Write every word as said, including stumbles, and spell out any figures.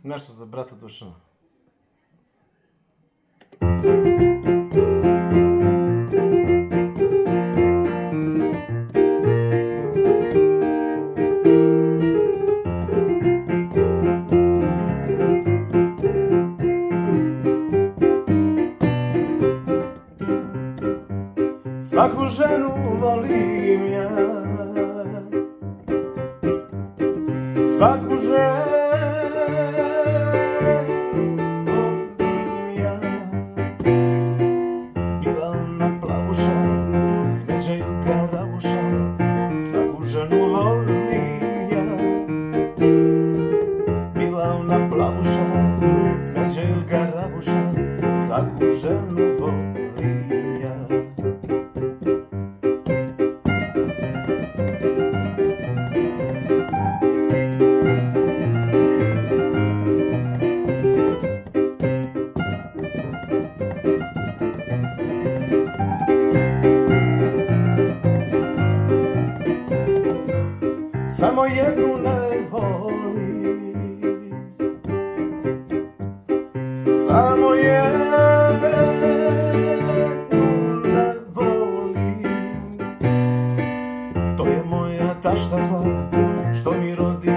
Nešto za brata Dušana. Svaku ženu volim ja, svaku ženu volim ja. Bila ona plavuša, smeđa ili karavuša, svaku ženu volim ja. Bila ona plavuša, smeđa ili karavuša, svaku ženu volim ja. Samo jednu ne volim, samo jednu ne volim. To je moja tašta zla, što mi rodi